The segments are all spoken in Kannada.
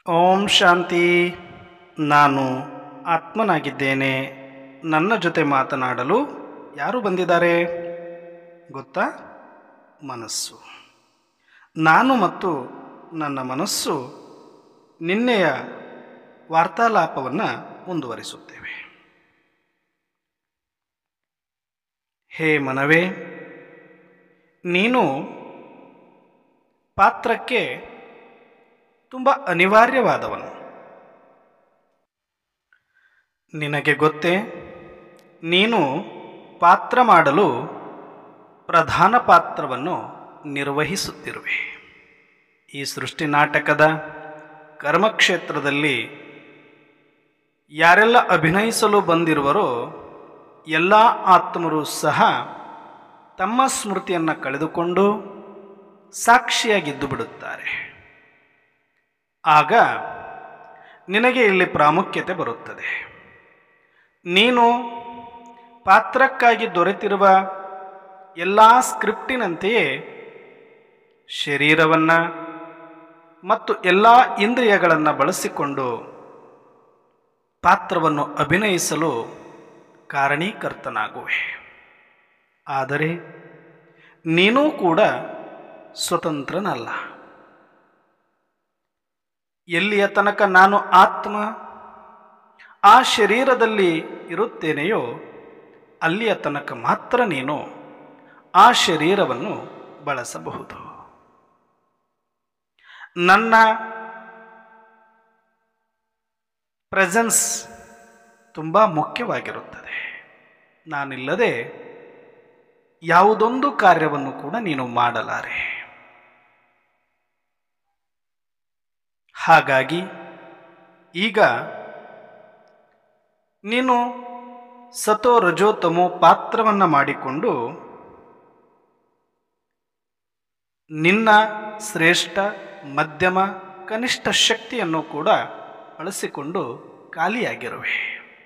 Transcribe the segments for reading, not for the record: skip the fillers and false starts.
ಓಂ ಶಾಂತಿ. ನಾನು ಆತ್ಮನಾಗಿದ್ದೇನೆ. ನನ್ನ ಜೊತೆ ಮಾತನಾಡಲು ಯಾರು ಬಂದಿದ್ದಾರೆ ಗೊತ್ತಾ? ಮನಸ್ಸು. ನಾನು ಮತ್ತು ನನ್ನ ಮನಸ್ಸು ನಿನ್ನೆಯ ವಾರ್ತಾಲಾಪವನ್ನು ಮುಂದುವರಿಸುತ್ತೇವೆ. ಹೇ ಮನವೇ, ನೀನು ಪಾತ್ರಕ್ಕೆ ತುಂಬ ಅನಿವಾರ್ಯವಾದವನು. ನಿನಗೆ ಗೊತ್ತೇ, ನೀನು ಪಾತ್ರ ಮಾಡಲು ಪ್ರಧಾನ ಪಾತ್ರವನ್ನು ನಿರ್ವಹಿಸುತ್ತಿರುವೆ. ಈ ಸೃಷ್ಟಿ ನಾಟಕದ ಕರ್ಮಕ್ಷೇತ್ರದಲ್ಲಿ ಯಾರೆಲ್ಲ ಅಭಿನಯಿಸಲು ಬಂದಿರುವರೋ ಎಲ್ಲ ಆತ್ಮರು ಸಹ ತಮ್ಮ ಸ್ಮೃತಿಯನ್ನು ಕಳೆದುಕೊಂಡು ಸಾಕ್ಷಿಯಾಗಿದ್ದು ಬಿಡುತ್ತಾರೆ. ಆಗ ನಿನಗೆ ಇಲ್ಲಿ ಪ್ರಾಮುಖ್ಯತೆ ಬರುತ್ತದೆ. ನೀನು ಪಾತ್ರಕ್ಕಾಗಿ ದೊರೆತಿರುವ ಎಲ್ಲ ಸ್ಕ್ರಿಪ್ಟಿನಂತೆಯೇ ಶರೀರವನ್ನು ಮತ್ತು ಎಲ್ಲ ಇಂದ್ರಿಯಗಳನ್ನು ಬಳಸಿಕೊಂಡು ಪಾತ್ರವನ್ನು ಅಭಿನಯಿಸಲು ಕಾರಣೀಕರ್ತನಾಗುವೆ. ಆದರೆ ನೀನೂ ಕೂಡ ಸ್ವತಂತ್ರನಲ್ಲ. ಎಲ್ಲಿಯ ತನಕ ನಾನು ಆತ್ಮ ಆ ಶರೀರದಲ್ಲಿ ಇರುತ್ತೇನೆಯೋ ಅಲ್ಲಿಯ ತನಕ ಮಾತ್ರ ನೀನು ಆ ಶರೀರವನ್ನು ಬಳಸಬಹುದು. ನನ್ನ ಪ್ರೆಸೆನ್ಸ್ ತುಂಬ ಮುಖ್ಯವಾಗಿರುತ್ತದೆ. ನಾನಿಲ್ಲದೆ ಯಾವುದೊಂದು ಕಾರ್ಯವನ್ನು ಕೂಡ ನೀನು ಮಾಡಲಾರೆ. ಹಾಗಾಗಿ ಈಗ ನೀನು ಸತೋ ರಜೋ ತಮೋ ಪಾತ್ರವನ್ನು ಮಾಡಿಕೊಂಡು ನಿನ್ನ ಶ್ರೇಷ್ಠ, ಮಧ್ಯಮ, ಕನಿಷ್ಠ ಶಕ್ತಿಯನ್ನು ಕೂಡ ಬಳಸಿಕೊಂಡು ಖಾಲಿಯಾಗಿರುವೆ.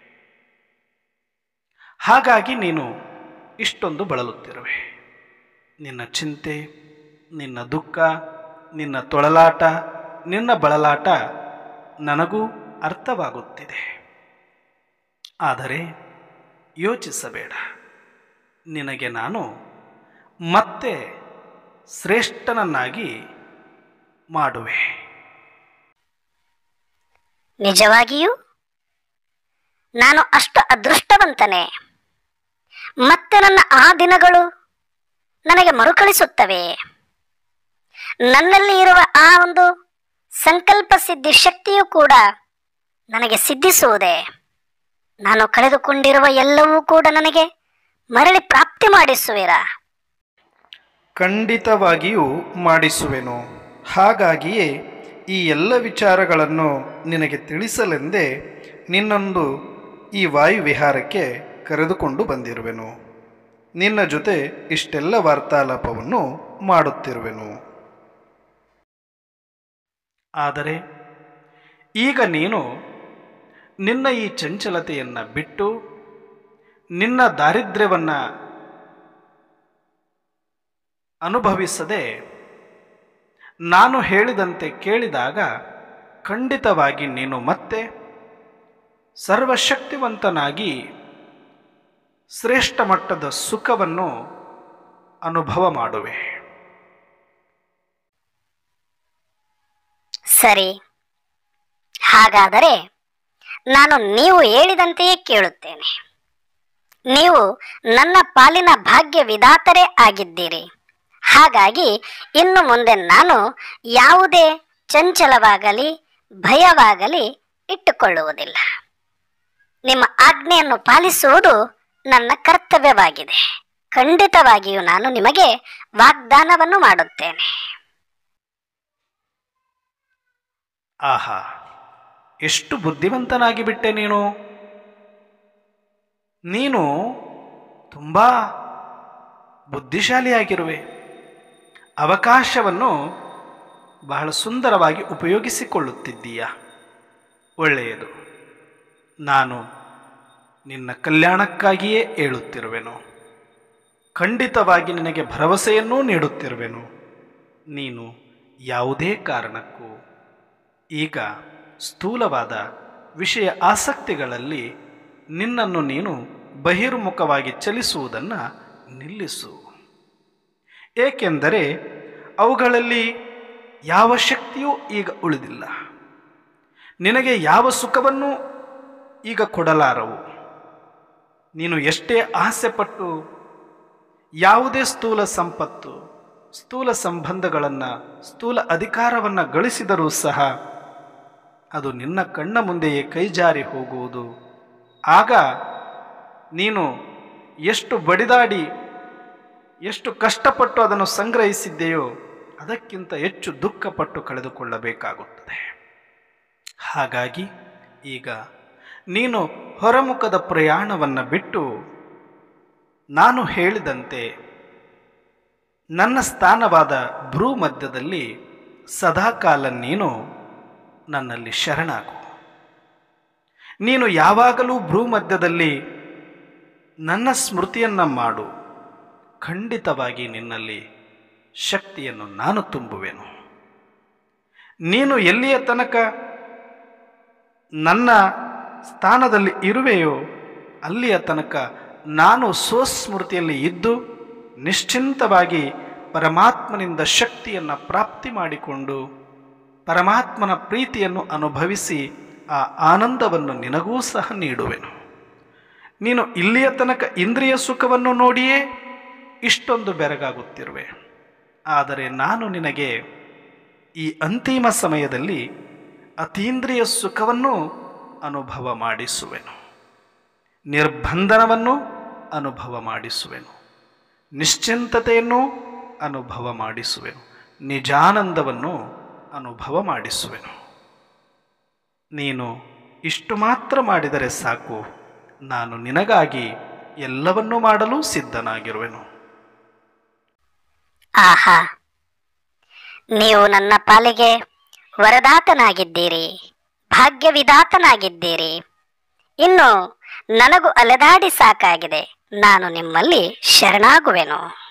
ಹಾಗಾಗಿ ನೀನು ಇಷ್ಟೊಂದು ಬಳಲುತ್ತಿರುವೆ. ನಿನ್ನ ಚಿಂತೆ, ನಿನ್ನ ದುಃಖ, ನಿನ್ನ ತೊಳಲಾಟ, ನಿನ್ನ ಬಳಲಾಟ ನನಗೂ ಅರ್ಥವಾಗುತ್ತಿದೆ. ಆದರೆ ಯೋಚಿಸಬೇಡ, ನಿನಗೆ ನಾನು ಮತ್ತೆ ಶ್ರೇಷ್ಠನನ್ನಾಗಿ ಮಾಡುವೆ. ನಿಜವಾಗಿಯೂ ನಾನು ಅಷ್ಟು ಅದೃಷ್ಟವಂತನೇ? ಮತ್ತೆ ನನ್ನ ಆ ದಿನಗಳು ನನಗೆ ಮರುಕಳಿಸುತ್ತವೆ. ನನ್ನಲ್ಲಿ ಇರುವ ಆ ಒಂದು ಸಂಕಲ್ಪ ಸಿದ್ಧಿ ಶಕ್ತಿಯೂ ಕೂಡ ನನಗೆ ಸಿದ್ಧಿಸುವುದೇ? ನಾನು ಕಳೆದುಕೊಂಡಿರುವ ಎಲ್ಲವೂ ಕೂಡ ನನಗೆ ಮರಳಿ ಪ್ರಾಪ್ತಿ ಮಾಡಿಸುವಿರಾ? ಖಂಡಿತವಾಗಿಯೂ ಮಾಡಿಸುವೆನು. ಹಾಗಾಗಿಯೇ ಈ ಎಲ್ಲ ವಿಚಾರಗಳನ್ನು ನಿನಗೆ ತಿಳಿಸಲೆಂದೇ ನಿನ್ನೊಂದು ಈ ವಾಯುವಿಹಾರಕ್ಕೆ ಕರೆದುಕೊಂಡು ಬಂದಿರುವೆನು. ನಿನ್ನ ಜೊತೆ ಇಷ್ಟೆಲ್ಲ ವಾರ್ತಾಲಾಪವನ್ನು ಮಾಡುತ್ತಿರುವೆನು. ಆದರೆ ಈಗ ನೀನು ನಿನ್ನ ಈ ಚಂಚಲತೆಯನ್ನು ಬಿಟ್ಟು ನಿನ್ನ ದಾರಿದ್ರ್ಯವನ್ನು ಅನುಭವಿಸದೆ ನಾನು ಹೇಳಿದಂತೆ ಕೇಳಿದಾಗ ಖಂಡಿತವಾಗಿ ನೀನು ಮತ್ತೆ ಸರ್ವಶಕ್ತಿವಂತನಾಗಿ ಶ್ರೇಷ್ಠ ಮಟ್ಟದ ಸುಖವನ್ನು ಅನುಭವ ಮಾಡುವೆ. ಸರಿ, ಹಾಗಾದರೆ ನಾನು ನೀವು ಹೇಳಿದಂತೆಯೇ ಕೇಳುತ್ತೇನೆ. ನೀವು ನನ್ನ ಪಾಲಿನ ಭಾಗ್ಯ ವಿಧಾತರೇ ಆಗಿದ್ದೀರಿ. ಹಾಗಾಗಿ ಇನ್ನು ಮುಂದೆ ನಾನು ಯಾವುದೇ ಚಂಚಲವಾಗಲಿ ಭಯವಾಗಲಿ ಇಟ್ಟುಕೊಳ್ಳುವುದಿಲ್ಲ. ನಿಮ್ಮ ಆಜ್ಞೆಯನ್ನು ಪಾಲಿಸುವುದು ನನ್ನ ಕರ್ತವ್ಯವಾಗಿದೆ. ಖಂಡಿತವಾಗಿಯೂ ನಾನು ನಿಮಗೆ ವಾಗ್ದಾನವನ್ನು ಮಾಡುತ್ತೇನೆ. ಆಹಾ, ಎಷ್ಟು ಬುದ್ಧಿವಂತನಾಗಿ ಬಿಟ್ಟೆ ನೀನು. ನೀನು ತುಂಬ ಬುದ್ಧಿಶಾಲಿಯಾಗಿರುವೆ. ಅವಕಾಶವನ್ನು ಬಹಳ ಸುಂದರವಾಗಿ ಉಪಯೋಗಿಸಿಕೊಳ್ಳುತ್ತಿದ್ದೀಯ. ಒಳ್ಳೆಯದು. ನಾನು ನಿನ್ನ ಕಲ್ಯಾಣಕ್ಕಾಗಿಯೇ ಹೇಳುತ್ತಿರುವೆನು. ಖಂಡಿತವಾಗಿ ನಿನಗೆ ಭರವಸೆಯನ್ನೂ ನೀಡುತ್ತಿರುವೆನು. ನೀನು ಯಾವುದೇ ಕಾರಣಕ್ಕೂ ಈಗ ಸ್ಥೂಲವಾದ ವಿಷಯ ಆಸಕ್ತಿಗಳಲ್ಲಿ ನಿನ್ನನ್ನು ನೀನು ಬಹಿರ್ಮುಖವಾಗಿ ಚಲಿಸುವುದನ್ನು ನಿಲ್ಲಿಸು. ಏಕೆಂದರೆ ಅವುಗಳಲ್ಲಿ ಯಾವ ಶಕ್ತಿಯೂ ಈಗ ಉಳಿದಿಲ್ಲ. ನಿನಗೆ ಯಾವ ಸುಖವನ್ನೂ ಈಗ ಕೊಡಲಾರವು. ನೀನು ಎಷ್ಟೇ ಆಸೆಪಟ್ಟು ಯಾವುದೇ ಸ್ಥೂಲ ಸಂಪತ್ತು, ಸ್ಥೂಲ ಸಂಬಂಧಗಳನ್ನು, ಸ್ಥೂಲ ಅಧಿಕಾರವನ್ನು ಗಳಿಸಿದರೂ ಸಹ ಅದು ನಿನ್ನ ಕಣ್ಣ ಮುಂದೆಯೇ ಕೈಜಾರಿ ಹೋಗುವುದು. ಆಗ ನೀನು ಎಷ್ಟು ಬಡಿದಾಡಿ ಎಷ್ಟು ಕಷ್ಟಪಟ್ಟು ಅದನ್ನು ಸಂಗ್ರಹಿಸಿದ್ದೆಯೋ ಅದಕ್ಕಿಂತ ಹೆಚ್ಚು ದುಃಖಪಟ್ಟು ಕಳೆದುಕೊಳ್ಳಬೇಕಾಗುತ್ತದೆ. ಹಾಗಾಗಿ ಈಗ ನೀನು ಹೊರಮುಖದ ಪ್ರಯಾಣವನ್ನು ಬಿಟ್ಟು ನಾನು ಹೇಳಿದಂತೆ ನನ್ನ ಸ್ಥಾನವಾದ ಭ್ರೂಮಧ್ಯದಲ್ಲಿ ಸದಾಕಾಲ ನೀನು ನನ್ನಲ್ಲಿ ಶರಣಾಗು. ನೀನು ಯಾವಾಗಲೂ ಭ್ರೂಮಧ್ಯದಲ್ಲಿ ನನ್ನ ಸ್ಮೃತಿಯನ್ನು ಮಾಡು. ಖಂಡಿತವಾಗಿ ನಿನ್ನಲ್ಲಿ ಶಕ್ತಿಯನ್ನು ನಾನು ತುಂಬುವೆನು. ನೀನು ಎಲ್ಲಿಯ ತನಕ ನನ್ನ ಸ್ಥಾನದಲ್ಲಿ ಇರುವೆಯೋ ಅಲ್ಲಿಯ ತನಕ ನಾನು ಸ್ವಸ್ಮೃತಿಯಲ್ಲಿ ಇದ್ದು ನಿಶ್ಚಿಂತವಾಗಿ ಪರಮಾತ್ಮನಿಂದ ಶಕ್ತಿಯನ್ನು ಪ್ರಾಪ್ತಿ ಮಾಡಿಕೊಂಡು ಪರಮಾತ್ಮನ ಪ್ರೀತಿಯನ್ನು ಅನುಭವಿಸಿ ಆ ಆನಂದವನ್ನು ನಿನಗೂ ಸಹ ನೀಡುವೆನು. ನೀನು ಇಲ್ಲಿಯ ತನಕ ಇಂದ್ರಿಯ ಸುಖವನ್ನು ನೋಡಿಯೇ ಇಷ್ಟೊಂದು ಬೆರಗಾಗುತ್ತಿರುವೆ. ಆದರೆ ನಾನು ನಿನಗೆ ಈ ಅಂತಿಮ ಸಮಯದಲ್ಲಿ ಅತೀಂದ್ರಿಯ ಸುಖವನ್ನು ಅನುಭವ ಮಾಡಿಸುವೆನು, ನಿರ್ಬಂಧನವನ್ನು ಅನುಭವ ಮಾಡಿಸುವೆನು, ನಿಶ್ಚಿಂತತೆಯನ್ನು ಅನುಭವ ಮಾಡಿಸುವೆನು, ನಿಜಾನಂದವನ್ನು ಅನುಭವ ಮಾಡಿಸುವೆನು. ನೀನು ಇಷ್ಟು ಮಾತ್ರ ಮಾಡಿದರೆ ಸಾಕು, ನಾನು ನಿನಗಾಗಿ ಎಲ್ಲವನ್ನೂ ಮಾಡಲು ಸಿದ್ಧನಾಗಿರುವೆನು. ಆಹಾ, ನೀವು ನನ್ನ ಪಾಲಿಗೆ ವರದಾತನಾಗಿದ್ದೀರಿ, ಭಾಗ್ಯವಿದಾತನಾಗಿದ್ದೀರಿ. ಇನ್ನು ನನಗೂ ಅಲೆದಾಡಿ ಸಾಕಾಗಿದೆ. ನಾನು ನಿಮ್ಮಲ್ಲಿ ಶರಣಾಗುವೆನು.